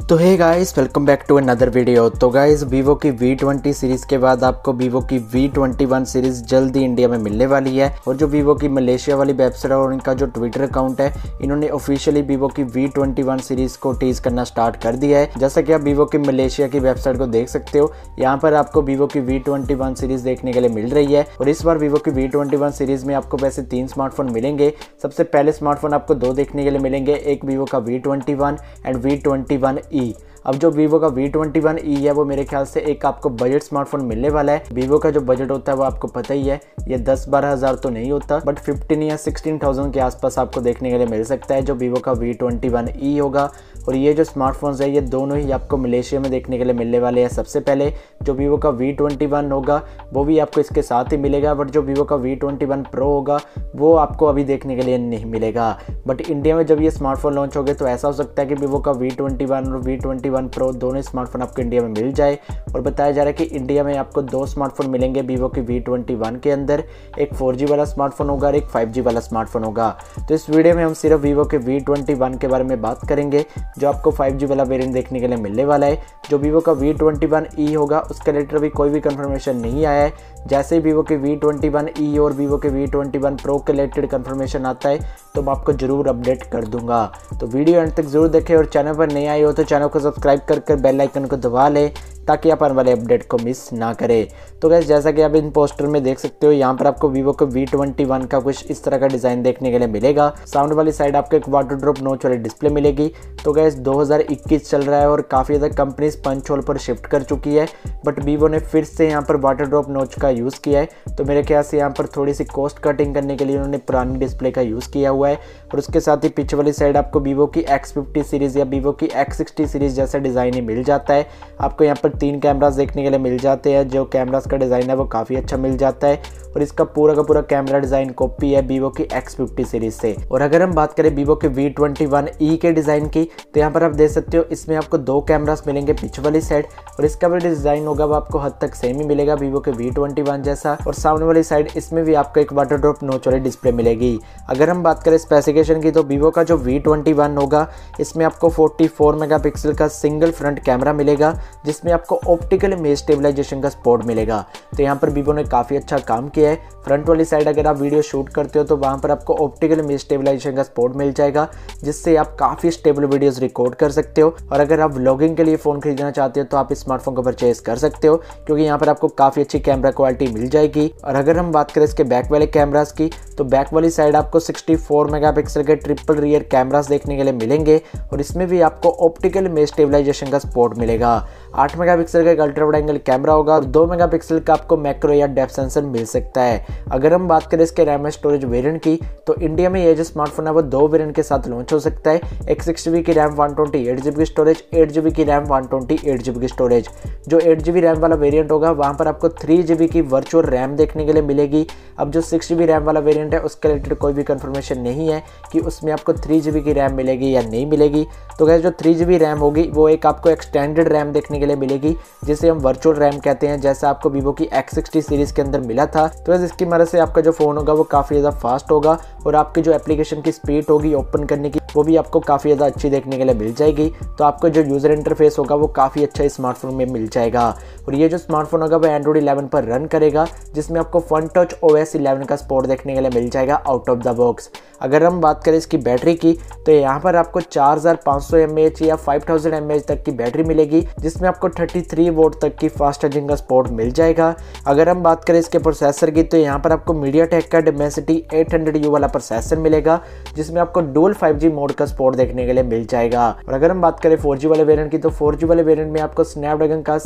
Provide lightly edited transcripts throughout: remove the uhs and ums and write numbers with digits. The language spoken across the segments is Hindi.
तो hey guys, welcome back to another video. तो गाइस, वीवो की V20 सीरीज़ के बाद आपको वीवो की V21 सीरीज़ जल्दी इंडिया में मिलने वाली है। और जो वीवो की मलेशिया वाली वेबसाइट है और इनका जो ट्विटर अकाउंट है, इन्होंने ऑफिशियली वीवो की V21 सीरीज़ को टीज करना स्टार्ट कर दिया है। जैसा कि आप वीवो की मलेशिया की वेबसाइट को देख सकते हो, यहाँ पर आपको वीवो की V21 सीरीज़ देखने के लिए मिल रही है। और इस बार वीवो की V21 सीरीज़ में आपको वैसे 3 स्मार्टफोन मिलेंगे। सबसे पहले स्मार्टफोन आपको 2 देखने के लिए मिलेंगे, एक वीवो का V21 एंड V21e। अब जो वीवो का V21e है वो मेरे ख्याल से एक आपको बजट स्मार्टफोन मिलने वाला है। वीवो का जो बजट होता है वो आपको पता ही है, ये 10-12 हज़ार तो नहीं होता, बट 15 या 16,000 के आसपास आपको देखने के लिए मिल सकता है जो वीवो का V21e होगा। और ये जो स्मार्टफोन्स है ये दोनों ही आपको मलेशिया में देखने के लिए मिलने वाले हैं। सबसे पहले जो वीवो का V21 होगा वो भी आपको इसके साथ ही मिलेगा, बट जो वीवो का V21 Pro होगा वो आपको अभी देखने के लिए नहीं मिलेगा। बट इंडिया में जब ये स्मार्टफोन लॉन्च हो गए तो ऐसा हो सकता है कि वीवो का V21 और V21 Pro दोनों स्मार्टफोन आपको इंडिया में मिल जाए। और बताया जा रहा है कि इंडिया में आपको 2 स्मार्टफोन मिलेंगे वीवो की V21 के अंदर, एक 4G वाला स्मार्टफोन होगा और एक 5G वाला स्मार्टफोन होगा। तो इस वीडियो में हम सिर्फ वीवो के V21 के बारे में बात करेंगे, जो आपको 5G वाला वेरिएंट देखने के लिए मिलने वाला है। जो वीवो का V21e होगा उसके रिलेटेड अभी कोई भी कंफर्मेशन नहीं आया है। जैसे ही वीवो के V21e और वीवो के V21 Pro के रिलेटेड कंफर्मेशन आता है तो मैं आपको जरूर अपडेट कर दूंगा। तो वीडियो अंत तक जरूर देखें और चैनल पर नए आए हो तो चैनल को सब्सक्राइब कर बेल आइकन को दबा लें ताकि आप आने वाले अपडेट को मिस ना करें। तो गाइस, जैसा कि आप इन पोस्टर में देख सकते हो, यहाँ पर आपको वीवो के V21 का कुछ इस तरह का डिज़ाइन देखने के लिए मिलेगा। साउंड वाली साइड आपको एक वाटर ड्रॉप नोच वाली डिस्प्ले मिलेगी। तो गाइस, 2021 चल रहा है और काफ़ी ज़्यादा कंपनीज पंच होल पर शिफ्ट कर चुकी है, बट वीवो ने फिर से यहाँ पर वाटर ड्रॉप नोच का यूज़ किया है। तो मेरे ख्याल से यहाँ पर थोड़ी सी कॉस्ट कटिंग करने के लिए उन्होंने पुरानी डिस्प्ले का यूज़ किया हुआ है। और उसके साथ ही पीछे वाली साइड आपको वीवो की X50 सीरीज़ या वीवो की X60 सीरीज़ जैसा डिज़ाइन ही मिल जाता है। आपको यहाँ पर 3 कैमरास देखने के लिए मिल जाते हैं। जो कैमरास का डिज़ाइन है वो काफ़ी अच्छा मिल जाता है और इसका पूरा का पूरा कैमरा डिज़ाइन कॉपी है वीवो की X50 सीरीज़ से। और अगर हम बात करें वीवो के V21e के डिज़ाइन की, तो यहाँ पर आप देख सकते हो इसमें आपको 2 कैमरास मिलेंगे पीछे वाली साइड, और इसका भी डिज़ाइन होगा वो आपको हद तक सेम ही मिलेगा वीवो के V21 जैसा। और सामने वाली साइड इसमें भी आपको एक वाटर ड्रॉप नोच वाली डिस्प्ले मिलेगी। अगर हम बात करें स्पेसिफिकेशन की, तो वीवो का जो V21 होगा इसमें आपको 44 मेगापिक्सल का सिंगल फ्रंट कैमरा मिलेगा, जिसमें आपको ऑप्टिकल इमेज स्टेबलाइजेशन का सपोर्ट मिलेगा। तो यहाँ पर वीवो ने काफ़ी अच्छा काम किया है। फ्रंट वाली साइड अगर आप वीडियो शूट करते हो तो वहाँ पर आपको ऑप्टिकल इमेज स्टेबलाइजेशन का सपोर्ट मिल जाएगा, जिससे आप काफ़ी स्टेबल वीडियोस रिकॉर्ड कर सकते हो। और अगर आप व्लॉगिंग के लिए फ़ोन खरीदना चाहते हो तो आप इस स्मार्टफोन को परचेज कर सकते हो, क्योंकि यहाँ पर आपको काफ़ी अच्छी कैमरा क्वालिटी मिल जाएगी। और अगर हम बात करें इसके बैक वाले कैमरास की, तो बैक वाली साइड आपको 64 मेगापिक्सल के ट्रिपल रियर कैमरास देखने के लिए मिलेंगे, और इसमें भी आपको ऑप्टिकल इमेज स्टेबलाइजेशन का सपोर्ट मिलेगा। 8 मेगापिक्सल का एक अल्ट्रा वाइड एंगल कैमरा होगा और 2 मेगापिक्सल का आपको मैक्रो या डेप्थ सेंसर मिल सकता है। अगर हम बात करें इसके रैम स्टोरेज वेरिएंट की, तो इंडिया में ये जो स्मार्टफोन है वो 2 वेरिएंट के साथ लॉन्च हो सकता है। एक 6GB की रैम 128GB की स्टोरेज, 8GB की रैम 128GB की स्टोरेज। जो 8GB रैम वाला वेरिएंट होगा वहाँ पर आपको 3GB की वर्चुअल रैम देखने के लिए मिलेगी। अब जो 6GB रैम वाला वेरिएंट है उसके रिलेटेड कोई भी कंफर्मेशन नहीं है कि उसमें आपको 3GB की रैम मिलेगी या नहीं मिलेगी। तो गाइस, जो 3GB रैम होगी वो एक आपको एक्सटेंडेड रैम देखने के लिए मिलेगी, जिसे हम वर्चुअल रैम कहते हैं, जैसा आपको वीवो की X60 सीरीज़ के अंदर मिला था। तो गाइस, इसकी मदद से आपका जो फ़ोन होगा वो काफ़ी ज़्यादा फास्ट होगा और आपकी जो एप्लीकेशन की स्पीड होगी ओपन करने की वो भी आपको काफ़ी ज़्यादा अच्छी देखने के लिए मिल जाएगी। तो आपका जो यूज़र इंटरफेस होगा वो काफ़ी अच्छा इस स्मार्टफोन में मिल जाएगा। और ये जो स्मार्टफोन होगा वो Android 11 पर रन करेगा, जिसमें आपको FunTouch OS 11 का सपोर्ट देखने के लिए मिल जाएगा आउट ऑफ द बॉक्स। अगर हम बात करें इसकी बैटरी की, तो यहाँ पर आपको 4500 mAh या 5000 mAh तक की बैटरी मिलेगी, जिसमें आपको 33 वोट तक की फास्ट चार्जिंग का सपोर्ट मिल जाएगा। अगर हम बात करें इसके प्रोसेसर की, तो यहाँ पर आपको MediaTek का Dimensity 800U वाला प्रोसेसर मिलेगा, जिसमें आपको डुअल 5G मोड का सपोर्ट देखने के लिए मिल जाएगा। और अगर हम बात करें 4G वाले वेरिएंट की, तो 4G वाले वेरिएंट में आपको स्नैपड्रैगन का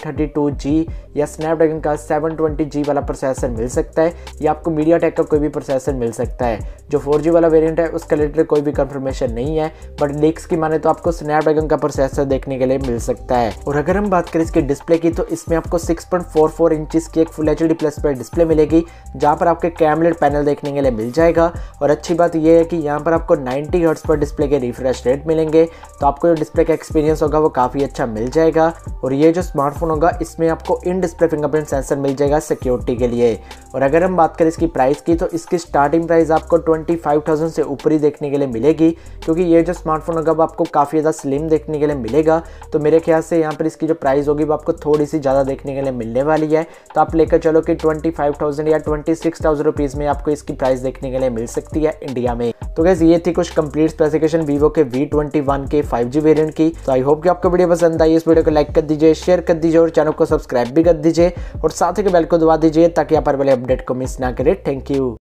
732G या स्नैपड्रैगन का 720G वाला प्रोसेसर मिल सकता है, या आपको MediaTek का कोई भी प्रोसेसर मिल सकता है। जो 4G वाला वेरिएंट है उसका रिलेटेड कोई भी कंफर्मेशन नहीं है, बट लीक्स की माने तो आपको स्नैपड्रैगन का प्रोसेसर देखने के लिए मिल सकता है। और अगर हम बात करें इसके डिस्प्ले की, तो इसमें आपको 6.44 इंचेस की एक फुल एचडी प्लस पर डिस्प्ले मिलेगी, जहां पर आपके कैमलेट पैनल देखने के लिए मिल जाएगा। और अच्छी बात यह है कि यहाँ पर आपको 90 हर्ट्ज पर डिस्प्ले के रिफ्रेश रेट मिलेंगे, तो आपको जो डिस्प्ले का एक्सपीरियंस होगा वो काफ़ी अच्छा मिल जाएगा। और ये जो स्मार्टफोन होगा इसमें आपको इन डिस्प्ले फिंगरप्रिंट सेंसर मिल जाएगा सिक्योरिटी के लिए। और अगर हम बात करें इसकी प्राइस की, तो इसकी स्टार्टिंग प्राइस आपको 25,000 से ऊपर ही देखने के लिए मिलेगी, क्योंकि ये जो स्मार्टफोन होगा वो आपको काफ़ी ज़्यादा स्लिम देखने के लिए मिलेगा। तो मेरे ख्याल से यहाँ पर इसकी जो प्राइस होगी वो आपको थोड़ी सी ज़्यादा देखने के लिए मिलने वाली है। तो आप लेकर चलो कि 25,000 या 26,000 रुपीज़ में आपको इसकी प्राइस देखने के लिए मिल सकती है इंडिया में। तो गाइस ये थी कुछ कंप्लीट स्पेसिफिकेशन वीवो के V21 के 5G वेरिएंट की। तो आई होप कि आपको वीडियो पसंद आई। इस वीडियो को लाइक कर दीजिए, शेयर कर दीजिए और चैनल को सब्सक्राइब भी कर दीजिए और साथ ही बेल को दबा दीजिए ताकि आप हर वाले अपडेट को मिस ना करें। Thank you.